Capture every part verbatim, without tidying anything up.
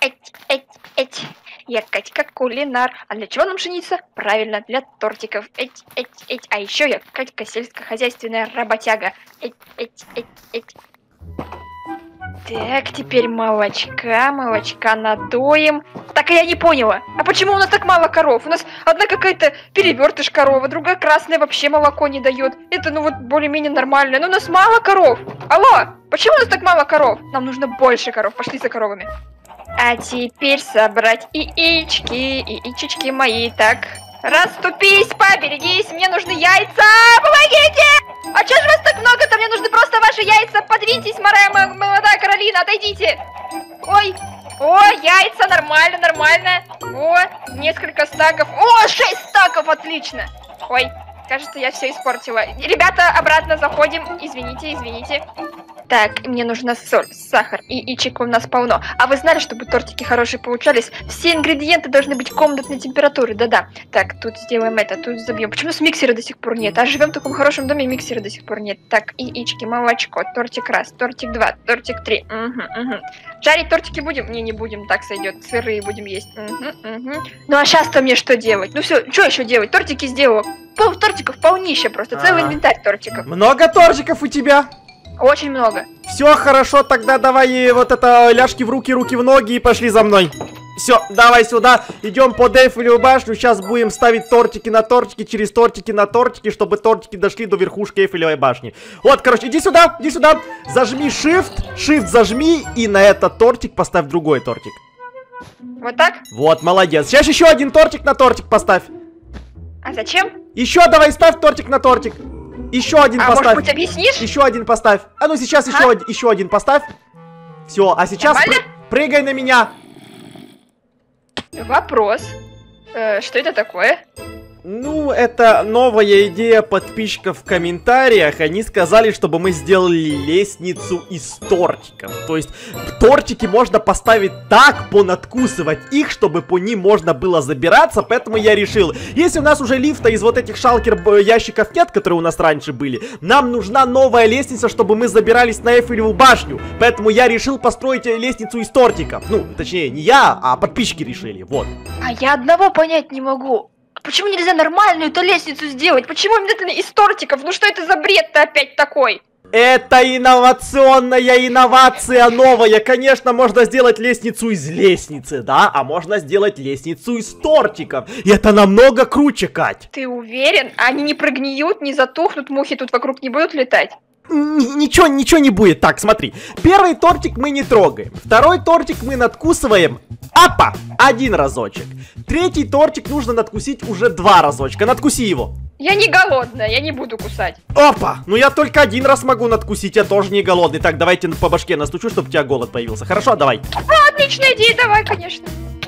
эть, эть, эть. Я Катька кулинар. А для чего нам пшеница? Правильно, для тортиков. Эть, эть, эть. А еще я Катька сельскохозяйственная работяга. Эть, эть, эть, эть. Так, теперь молочка, молочка надоем. Так, а я не поняла. А почему у нас так мало коров? У нас одна какая-то перевертыш корова, другая красная вообще молоко не дает. Это, ну вот, более-менее нормально. Но у нас мало коров. Алло, почему у нас так мало коров? Нам нужно больше коров. Пошли за коровами. А теперь собрать яички, яичечки мои. Так, расступись, поберегись, мне нужны яйца. Помогите! А чё же вас так много-то? Мне нужны просто ваши яйца. Подвиньтесь, моя молодая Каролина, отойдите. Ой, о, яйца, нормально, нормально. О, несколько стаков. О, шесть стаков, отлично. Ой, кажется, я все испортила. Ребята, обратно заходим. Извините, извините. Так, мне нужна соль, сахар и яичек у нас полно. А вы знали, чтобы тортики хорошие получались, все ингредиенты должны быть комнатной температуры, да-да. Так, тут сделаем это, тут забьем. Почему у нас миксера до сих пор нет? А живем в таком хорошем доме, миксера до сих пор нет. Так, яички, молочко, тортик раз, тортик два, тортик три. Угу, угу. Жарить тортики будем? Не, не будем, так сойдет. Сырые будем есть. Угу, угу. Ну а сейчас-то мне что делать? Ну все, что еще делать? Тортики сделала. Пол тортиков полнище просто, целый А-а. инвентарь тортиков. Много тортиков у тебя? Очень много. Все хорошо, тогда давай вот это ляжки в руки, руки в ноги и пошли за мной. Все, давай сюда, идем под Эйфелеву башню, сейчас будем ставить тортики на тортики, через тортики на тортики, чтобы тортики дошли до верхушки Эйфелевой башни. Вот, короче, иди сюда, иди сюда, зажми Shift, Shift зажми и на этот тортик поставь другой тортик. Вот так? Вот, молодец. Сейчас еще один тортик на тортик поставь. А зачем? Еще давай ставь тортик на тортик. Еще один а поставь. Может быть, объяснишь? Еще один поставь. А ну сейчас еще, а? один, еще один поставь. Все, а сейчас пры прыгай на меня. Вопрос. Э, что это такое? Ну, это новая идея подписчиков в комментариях. Они сказали, чтобы мы сделали лестницу из тортиков. То есть, тортики можно поставить так, понадкусывать их, чтобы по ним можно было забираться. Поэтому я решил, если у нас уже лифта из вот этих шалкер ящиков нет, которые у нас раньше были, нам нужна новая лестница, чтобы мы забирались на Эйфелеву башню. Поэтому я решил построить лестницу из тортиков. Ну, точнее, не я, а подписчики решили, вот. А я одного понять не могу. Почему нельзя нормальную эту лестницу сделать? Почему обязательно из тортиков? Ну что это за бред-то опять такой? Это инновационная инновация новая. Конечно, можно сделать лестницу из лестницы, да? А можно сделать лестницу из тортиков. И это намного круче, Кать. Ты уверен? Они не прогниют, не затухнут, мухи тут вокруг не будут летать? Н- ничего, ничего не будет. Так, смотри. Первый тортик мы не трогаем. Второй тортик мы надкусываем. Апа! Один разочек. Третий тортик нужно надкусить уже два разочка. Надкуси его. Я не голодная, я не буду кусать. Опа! Ну я только один раз могу надкусить, я тоже не голодный. Так, давайте по башке настучу, чтобы у тебя голод появился. Хорошо, давай. А, отличная идея, давай, конечно.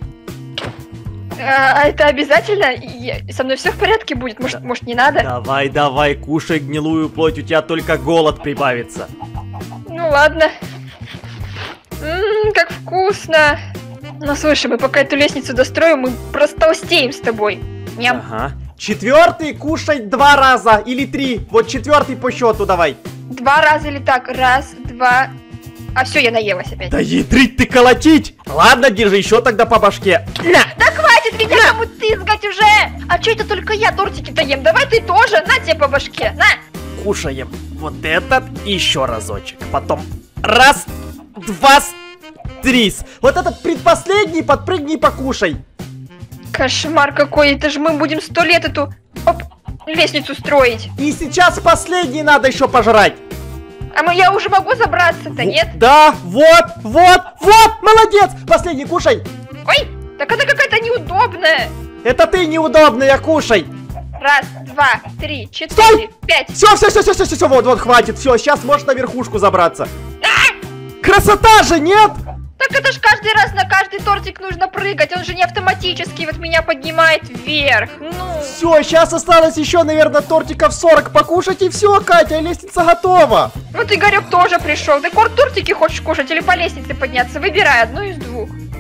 А, это обязательно? Я, со мной все в порядке будет? Может, может не надо? Давай, давай, кушай гнилую плоть, у тебя только голод прибавится. Ну ладно. Ммм, как вкусно. Ну слушай, мы пока эту лестницу достроим, мы простолстеем с тобой. Ням. Ага. Четвертый кушай два раза или три. Вот четвертый по счету давай. Два раза или так? Раз, два. А все, я наелась опять. Да ядрить ты колотить! Ладно, держи еще тогда по башке. На! Да хватит меня кому тызгать уже! А че это только я тортики-то ем? Давай ты тоже, на тебе по башке, на! Кушаем вот этот еще разочек. Потом раз, два, три. Вот этот предпоследний подпрыгни и покушай. Кошмар какой, это же мы будем сто лет эту оп, лестницу строить. И сейчас последний надо еще пожрать. А мы, я уже могу забраться-то, нет? Да, вот, вот, вот, молодец. Последний кушай. Ой, так она какая-то неудобная. Это ты неудобная, кушай. Раз, два, три, четыре, Стой! пять. Все, все, все, все, все, все, вот, вот, хватит. Все, сейчас можешь на верхушку забраться. А! Красота же, нет? Так это ж каждый раз на каждый тортик нужно прыгать, он же не автоматически вот меня поднимает вверх, ну... Все, сейчас осталось еще, наверное, тортиков сорок покушать, и все, Катя, лестница готова. Вот Игорек тоже пришел, ты кор тортики хочешь кушать или по лестнице подняться, выбирай одну из двух.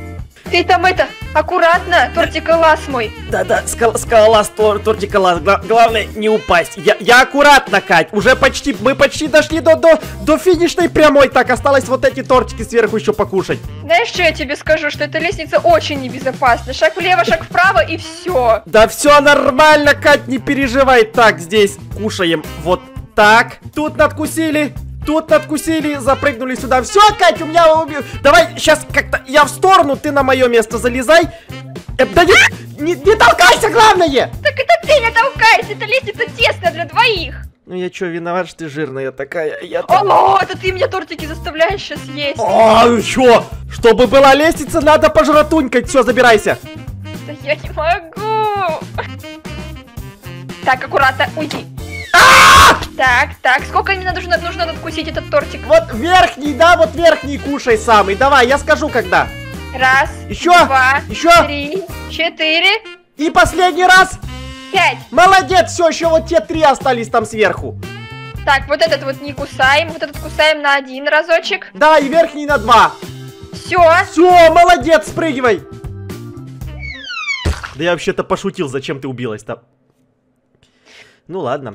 Ты там это, аккуратно, тортиколаз мой. Да-да, скал скалолаз, тор тортиколаз. Гла главное не упасть. Я, я аккуратно, Кать. Уже почти, мы почти дошли до, до, до финишной прямой. Так, осталось вот эти тортики сверху еще покушать. Знаешь, что я тебе скажу? Что эта лестница очень небезопасна. Шаг влево, шаг вправо и все. Да все нормально, Кать, не переживай. Так, здесь кушаем вот так. Тут надкусили. Тут надкусили, запрыгнули сюда. Все, Кать, у меня убил. Давай, сейчас как-то я в сторону, ты на мое место залезай. Э, да не, не, не толкайся, главное! Так это ты не толкайся, эта лестница тесная для двоих. Ну я что, виноват, что ты жирная такая? Я О, это ты меня тортики заставляешь сейчас есть. А, что? Чтобы была лестница, надо пожратунькать. Все, забирайся. Да я не могу. Так, аккуратно, уйди. Так, так, сколько именно нужно, нужно надкусить этот тортик? Вот верхний, да, вот верхний кушай самый. Давай, я скажу когда. Раз, еще, два, еще, три, четыре. И последний раз. Пять. Молодец, все, еще вот те три остались там сверху. Так, вот этот вот не кусаем, вот этот кусаем на один разочек. Да, и верхний на два. Все. Все, молодец, спрыгивай. Да я вообще-то пошутил, зачем ты убилась-то? Ну ладно.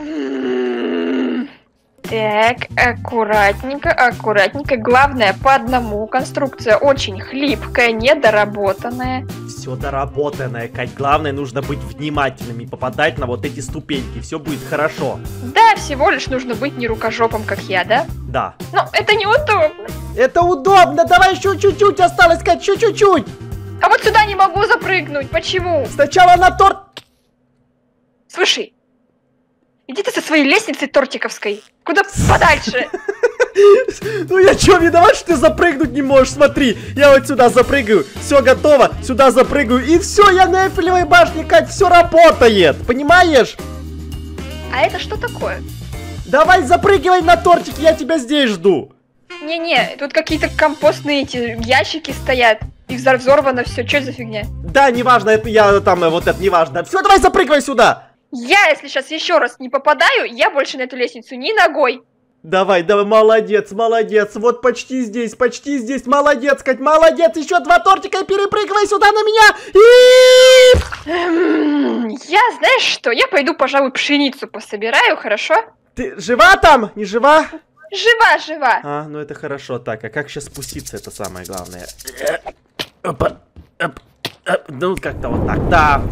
Так, аккуратненько, аккуратненько. Главное, по одному. Конструкция очень хлипкая, недоработанная. Все доработанное, Кать. Главное, нужно быть внимательным и попадать на вот эти ступеньки. Все будет хорошо. Да, всего лишь нужно быть не рукожопом, как я, да? Да. Но это неудобно. Это удобно. Давай еще чуть-чуть осталось, Кать, еще чуть-чуть. А вот сюда не могу запрыгнуть. Почему? Сначала на торт. Слушай. Иди ты со своей лестницей тортиковской. Куда подальше. Ну я чё, виноват, что ты запрыгнуть не можешь? Смотри, я вот сюда запрыгаю. Все готово, сюда запрыгаю. И все, я на Эйфелевой башне, Кать, все работает. Понимаешь? А это что такое? Давай запрыгивай на тортик, я тебя здесь жду. Не-не, тут какие-то компостные эти ящики стоят. И взорвано все. Что за фигня? Да, неважно, это я там, вот это неважно. Все, давай запрыгивай сюда. Я, если сейчас еще раз не попадаю, я больше на эту лестницу ни ногой. Давай, давай, молодец, молодец. Вот почти здесь, почти здесь. Молодец, Кать, молодец. Еще два тортика и перепрыгивай сюда на меня. И... Эм, я, знаешь что, я пойду, пожалуй, пшеницу пособираю, хорошо? Ты жива там? Не жива? Жива, жива. А, ну это хорошо. Так, а как сейчас спуститься, это самое главное. Опа, оп, оп. Ну, как-то вот так, да.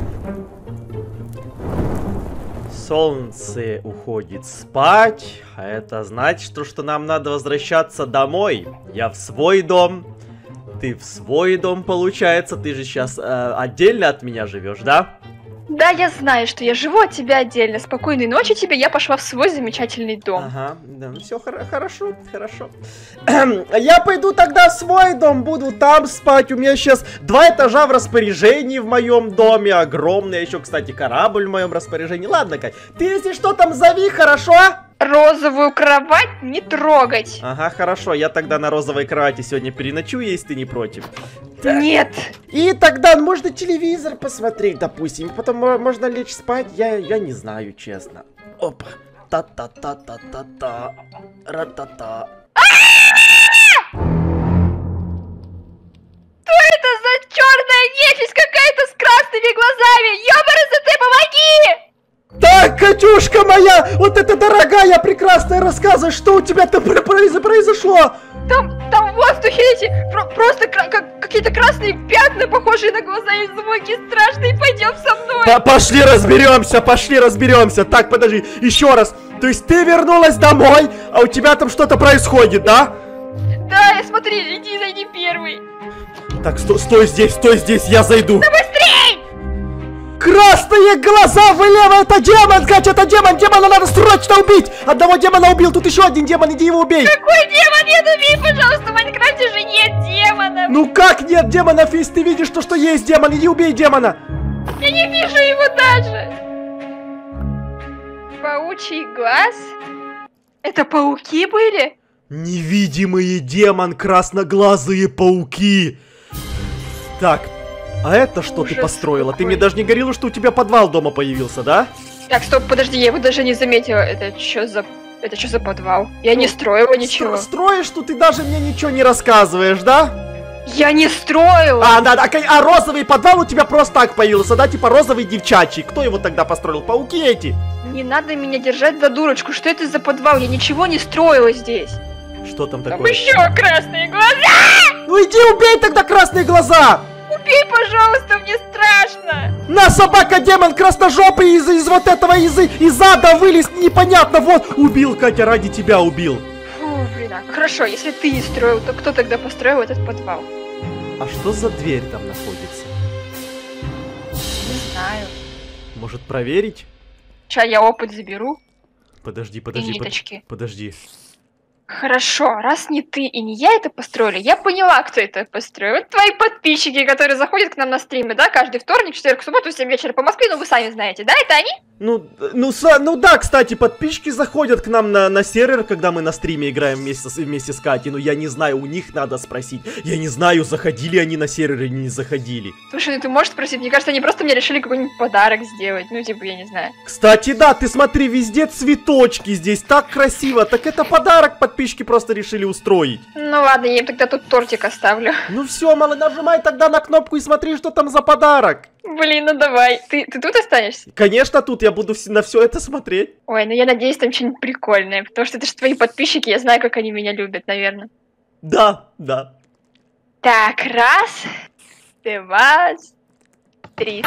Солнце уходит спать, а это значит, что, что нам надо возвращаться домой. Я в свой дом, ты в свой дом, получается. Ты же сейчас э, отдельно от меня живешь, да? Да, я знаю, что я живу от тебя отдельно. Спокойной ночи тебе, я пошла в свой замечательный дом. Ага, да, ну все хор хорошо, хорошо. Я пойду тогда в свой дом, буду там спать. У меня сейчас два этажа в распоряжении в моем доме. Огромный еще, кстати, корабль в моем распоряжении. Ладно, Кать, ты если что там зови, хорошо? Розовую кровать не трогать. Ага, хорошо, я тогда на розовой кровати сегодня переночую, если ты не против. Так. Нет. И тогда можно телевизор посмотреть, допустим. Потом можно лечь спать, я, я не знаю, честно. Опа. Та-та-та-та-та-та. Ра-та-та. Что это за черная нечисть какая-то с красными глазами? Ёбарасы, ты помоги! Так, Катюшка моя, вот это дорогая, прекрасная, рассказывай, что у тебя-то произошло? Там, там в воздухе эти про просто как какие-то красные пятна, похожие на глаза, и звуки страшные. Пойдем со мной. По пошли разберемся, пошли разберемся. Так, подожди, еще раз. То есть ты вернулась домой, а у тебя там что-то происходит, да? Да, смотри, иди, зайди первый. Так, сто стой здесь, стой здесь, я зайду. Да быстрей! Красные глаза влево, это демон, Катя, это демон, демона надо срочно убить. Одного демона убил, тут еще один демон, иди его убей. Какой демон? Нет, убей, пожалуйста, в Майнкрафте же нет демонов. Ну как нет демонов, если ты видишь то, что есть демон, иди убей демона. Я не вижу его даже. Паучий глаз? Это пауки были? Невидимые демон, красноглазые пауки. Так, а это что Ужас ты построила? какой. Ты мне даже не говорила, что у тебя подвал дома появился, да? Так, стоп, подожди, я его даже не заметила. Это что за... Это что за подвал? Я не строила ничего. Стро строишь, что ты даже мне ничего не рассказываешь, да? Я не строила! А, да, да, а розовый подвал у тебя просто так появился, да? Типа розовый девчачий. Кто его тогда построил? Пауки эти? Не надо меня держать за дурочку. Что это за подвал? Я ничего не строила здесь. Что там Там такое? еще красные глаза! Ну иди убей тогда красные глаза! Убей, пожалуйста, мне страшно! На, собака-демон красножопый из, из вот этого, из, из ада вылез, непонятно, вот, убил, Катя, ради тебя убил. Фу, блин, а хорошо, если ты не строил, то кто тогда построил этот подвал? А что за дверь там находится? Не знаю. Может проверить? Ща я опыт заберу. Подожди, И подожди, под- ниточки. подожди. Хорошо, раз не ты и не я это построили, я поняла, кто это построил. Это твои подписчики, которые заходят к нам на стримы, да, каждый вторник, четверг, субботу, в семь вечера по Москве, ну вы сами знаете, да, это они? Ну, ну, са- ну да, кстати, подписчики заходят к нам на, на сервер, когда мы на стриме играем вместе, с- вместе с Катей. Но я не знаю, у них надо спросить. Я не знаю, заходили они на сервер или не заходили. Слушай, ну ты можешь спросить, мне кажется, они просто мне решили какой-нибудь подарок сделать, ну типа, я не знаю. Кстати, да, ты смотри, везде цветочки здесь, так красиво. Так это подарок подписчики просто решили устроить. Ну ладно, я им тогда тут тортик оставлю. Ну все, мало, нажимай тогда на кнопку и смотри, что там за подарок. Блин, ну давай. Ты, ты тут останешься? Конечно, тут я буду вс- на все это смотреть. Ой, ну я надеюсь, там что-нибудь прикольное, потому что это же твои подписчики, я знаю, как они меня любят, наверное. Да, да. Так, раз, два, три.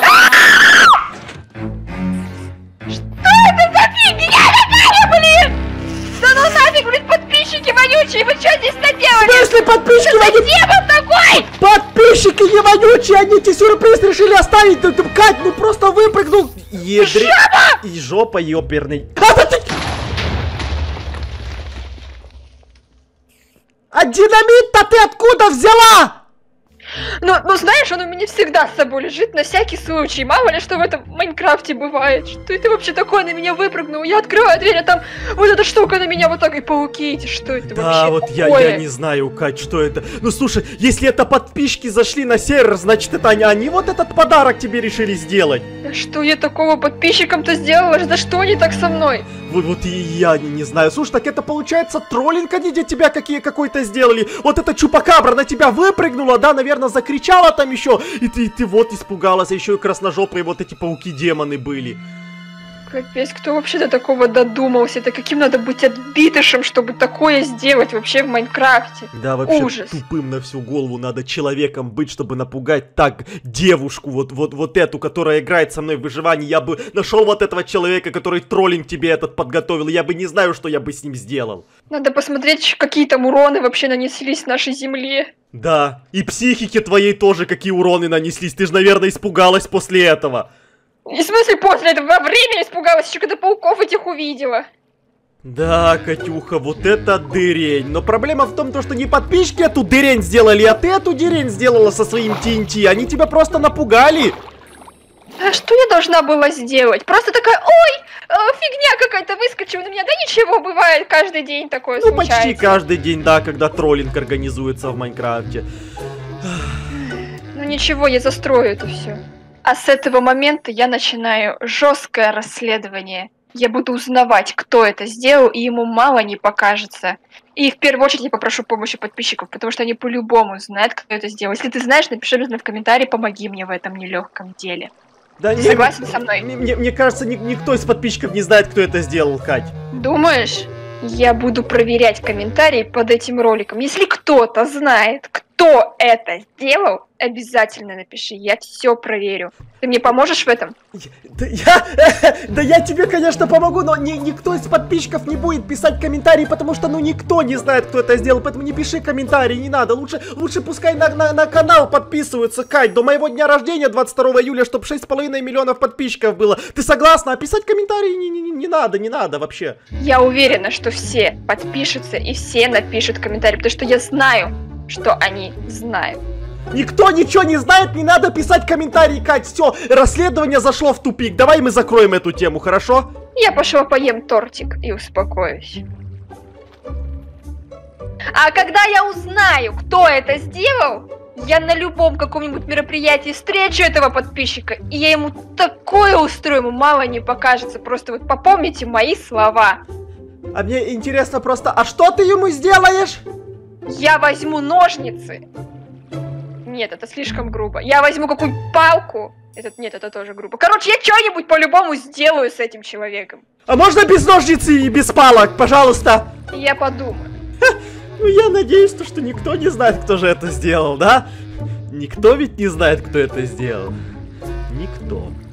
Что это за фигня такая, блин? Да ну нафиг, блин, подписчики вонючие, вы что здесь В наделали? смысле подписчики вонючие? Демон такой! Подписчики не вонючие, они тебе сюрприз решили оставить. Ты, ты, Кать, ну просто выпрыгнул. Ядри... И жопа ёперный. А, да ты... А динамит-то ты откуда взяла? Ну, ну знаешь, он у меня всегда с собой лежит на всякий случай. Мало ли что в этом Майнкрафте бывает. Что это вообще такое на меня выпрыгнуло? Я открываю дверь, а там вот эта штука на меня вот так и пауки эти. Что это Да, вообще вот я, такое? я не знаю, Кать, что это. Ну слушай, если это подписчики зашли на сервер, значит это они, они вот этот подарок тебе решили сделать. Да что я такого подписчикам-то сделала? За что они так со мной? Вот, вот и я не, не знаю. Слушай, так это получается троллинг они для тебя какие какой-то сделали. Вот эта чупакабра на тебя выпрыгнула, да, наверное, закричала там еще. И ты, и ты вот испугалась, а еще и красножопые вот эти пауки-демоны были. Капец, кто вообще до такого додумался? Это каким надо быть отбитышем, чтобы такое сделать вообще в Майнкрафте? Да, вообще Ужас. тупым на всю голову надо человеком быть, чтобы напугать так девушку, вот, вот, вот эту, которая играет со мной в выживании. Я бы нашел вот этого человека, который троллинг тебе этот подготовил. Я бы не знаю, что я бы с ним сделал. Надо посмотреть, какие там уроны вообще нанеслись нашей земле. Да, и психике твоей тоже какие уроны нанеслись. Ты же, наверное, испугалась после этого. И в смысле после этого? Во время испугалась, еще когда пауков этих увидела. Да, Катюха, вот это дырень. Но проблема в том, то, что не подписчики эту дырень сделали, а ты эту дырень сделала со своим ти эн ти. Они тебя просто напугали. А что я должна была сделать? Просто такая, ой, э, фигня какая-то выскочила на меня. Да ничего, бывает каждый день такое Ну, случается. почти каждый день, да, когда троллинг организуется в Майнкрафте. Ну ничего, я застрою это все. А с этого момента я начинаю жесткое расследование. Я буду узнавать, кто это сделал, и ему мало не покажется. И в первую очередь я попрошу помощи подписчиков, потому что они по-любому знают, кто это сделал. Если ты знаешь, напиши обязательно в комментарии, помоги мне в этом нелегком деле. Да Ты не- согласен со мной? Мне, мне- мне кажется, ни- никто из подписчиков не знает, кто это сделал, Кать. Думаешь? Я буду проверять комментарии под этим роликом. Если кто-то знает, кто это сделал, обязательно напиши, я все проверю. Ты мне поможешь в этом? Я- Да я, да я тебе, конечно, помогу, но ни- никто из подписчиков не будет писать комментарии, потому что, ну, никто не знает, кто это сделал, поэтому не пиши комментарии, не надо. Лучше, лучше пускай на, на, на канал подписываются, Кать, до моего дня рождения, двадцать второго июля, чтобы шесть с половиной миллионов подписчиков было. Ты согласна? А писать комментарии не, не, не- не надо, не надо вообще. Я уверена, что все подпишутся и все напишут комментарии, потому что я знаю, что они знают. Никто ничего не знает, не надо писать комментарии, Кать, все, расследование зашло в тупик. Давай мы закроем эту тему, хорошо? Я пошла поем тортик и успокоюсь. А когда я узнаю, кто это сделал, я на любом каком-нибудь мероприятии встречу этого подписчика, и я ему такое устрою, ему мало не покажется. Просто вот попомните мои слова. А мне интересно просто, а что ты ему сделаешь? Я возьму ножницы Нет, это слишком грубо. Я возьму какую-нибудь палку. Этот, нет, это тоже грубо. Короче, я что-нибудь по-любому сделаю с этим человеком. А можно без ножниц и без палок, пожалуйста? Я подумаю. Ну, я надеюсь, то, что никто не знает, кто же это сделал, да? Никто ведь не знает, кто это сделал. Никто.